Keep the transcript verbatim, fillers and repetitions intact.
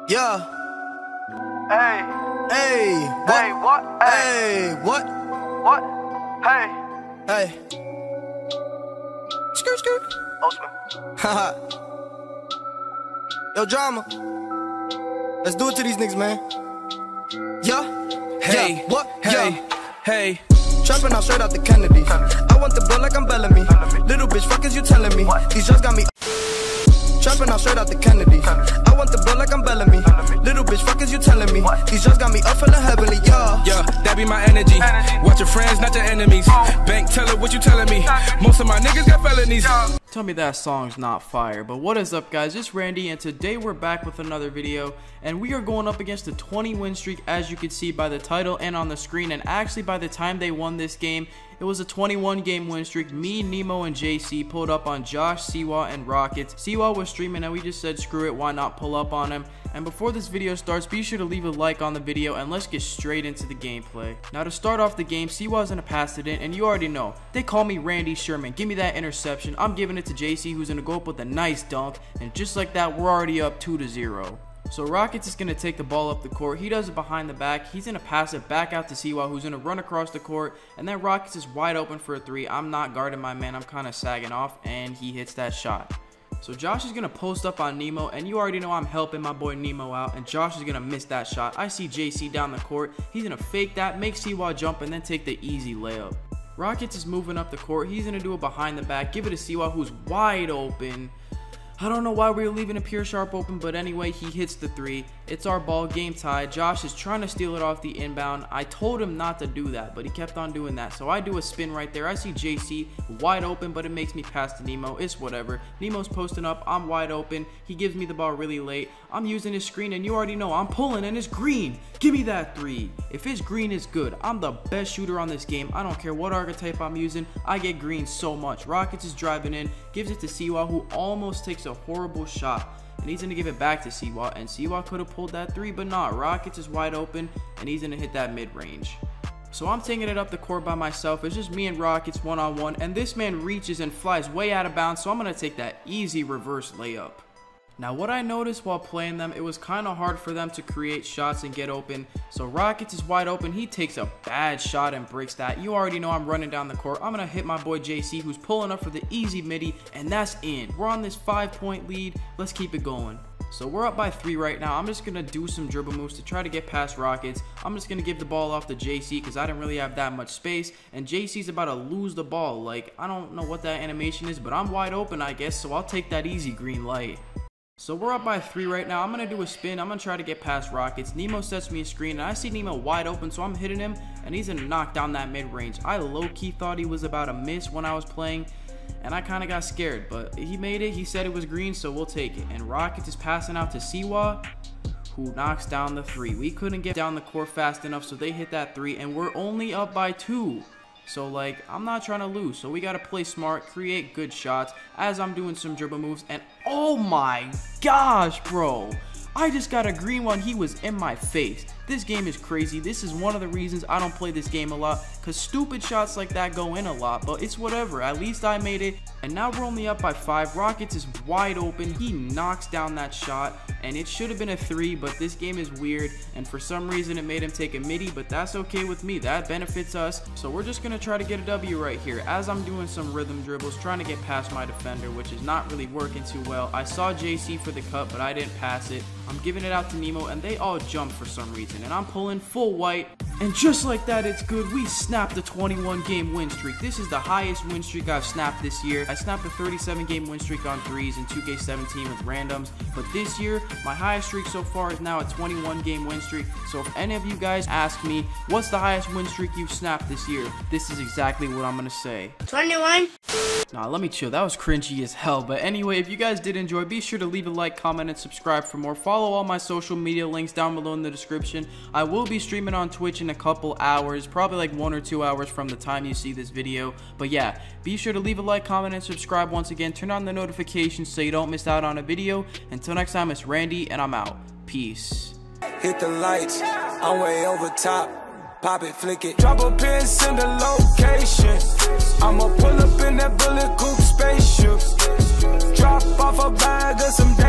Yeah. Hey. Hey. What? Hey, what? Hey. What? What? Hey. Hey. Skirt, skirt. Osman. Haha. Yo, drama. Let's do it to these niggas, man. Yeah. Hey. Yeah. What? Hey. Yeah. Hey. Trapping out straight out the Kennedys. I want the blood like I'm Bellamy. Little bitch, fuck is you telling me? What? These drugs got me. Trapping out straight out the Kennedys. I want the blood like I'm Bellamy. Little bitch, fuck is you telling me? What? These drugs got me up feeling heavily, yeah. Yeah, that be my energy. Energy. Watch your friends, not your enemies. Bank teller, what you telling me? Most of my niggas got felonies. Tell me that song's not fire. But what is up, guys? It's Randy, and today we're back with another video, and we are going up against a twenty win streak, as you can see by the title and on the screen. And actually, by the time they won this game, it was a twenty-one game win streak. Me, Nemo, and J C pulled up on Josh, Siwa, and Rockets. Siwa was streaming, and we just said screw it, why not pull up on him? And before this video starts, be sure to leave a like on the video, and let's get straight into the gameplay. Now, to start off the game, Siwa's gonna pass it in, and you already know, they call me Randy Sherman. Give me that interception. I'm giving it to J C, who's gonna go up with a nice dunk, and just like that, we're already up two to zero. So Rockets is going to take the ball up the court. He does it behind the back. He's going to pass it back out to Siwa, who's going to run across the court. And then Rockets is wide open for a three. I'm not guarding my man. I'm kind of sagging off, and he hits that shot. So Josh is going to post up on Nemo, and you already know I'm helping my boy Nemo out. And Josh is going to miss that shot. I see J C down the court. He's going to fake that, make Siwa jump, and then take the easy layup. Rockets is moving up the court. He's going to do it behind the back. Give it to Siwa, who's wide open. I don't know why we were leaving a Pure Sharp open, but anyway, he hits the three. It's our ball, game tied. Josh is trying to steal it off the inbound. I told him not to do that, but he kept on doing that. So I do a spin right there. I see J C wide open, but it makes me pass to Nemo. It's whatever. Nemo's posting up. I'm wide open. He gives me the ball really late. I'm using his screen, and you already know I'm pulling, and it's green. Give me that three. If it's green, it's good. I'm the best shooter on this game. I don't care what archetype I'm using. I get green so much. Rockets is driving in, gives it to Siwa, who almost takes a horrible shot. And he's going to give it back to Siwa, and Siwa could have pulled that three, but not. Rockets is wide open, and he's going to hit that mid-range. So I'm taking it up the court by myself. It's just me and Rockets one-on-one, and this man reaches and flies way out of bounds, so I'm going to take that easy reverse layup. Now, what I noticed while playing them, it was kind of hard for them to create shots and get open. So Rockets is wide open. He takes a bad shot and breaks that. You already know I'm running down the court. I'm going to hit my boy J C, who's pulling up for the easy midi, and that's in. We're on this five-point lead. Let's keep it going. So we're up by three right now. I'm just going to do some dribble moves to try to get past Rockets. I'm just going to give the ball off to J C because I didn't really have that much space. And J C's about to lose the ball. Like, I don't know what that animation is, but I'm wide open, I guess, so I'll take that easy green light. So we're up by three right now. I'm going to do a spin. I'm going to try to get past Rockets. Nemo sets me a screen, and I see Nemo wide open, so I'm hitting him, and he's going to knock down that mid-range. I low-key thought he was about to miss when I was playing, and I kind of got scared, but he made it. He said it was green, so we'll take it. And Rockets is passing out to Siwa, who knocks down the three. We couldn't get down the court fast enough, so they hit that three, and we're only up by two. So, like, I'm not trying to lose. So we got to play smart, create good shots as I'm doing some dribble moves. And, oh my gosh, bro. I just got a green one. He was in my face. This game is crazy. This is one of the reasons I don't play this game a lot, because stupid shots like that go in a lot, but it's whatever. At least I made it, and now we're only up by five. Rockets is wide open. He knocks down that shot, and it should have been a three, but this game is weird, and for some reason it made him take a midi, but that's okay with me. That benefits us, so we're just going to try to get a W right here as I'm doing some rhythm dribbles, trying to get past my defender, which is not really working too well. I saw J C for the cut, but I didn't pass it. I'm giving it out to Nemo, and they all jump for some reason, and I'm pulling full white, and just like that, it's good. We snapped the twenty-one game win streak. This is the highest win streak I've snapped this year. I snapped a thirty-seven game win streak on threes in two K seventeen with randoms, but this year, my highest streak so far is now a twenty-one game win streak. So if any of you guys ask me, what's the highest win streak you've snapped this year, this is exactly what I'm gonna say. twenty-one. Nah, let me chill. That was cringy as hell. But anyway, if you guys did enjoy, be sure to leave a like, comment, and subscribe for more. Follow all my social media links down below in the description. I will be streaming on Twitch in a couple hours, probably like one or two hours from the time you see this video. But yeah, be sure to leave a like, comment, and subscribe once again. Turn on the notifications so you don't miss out on a video. Until next time, it's Randy, and I'm out. Peace. Hit the lights, I'm way over top. Pop it, flick it, drop a pin, send a location. I'ma pull up in that bullet coupe spaceship. Drop off a bag of some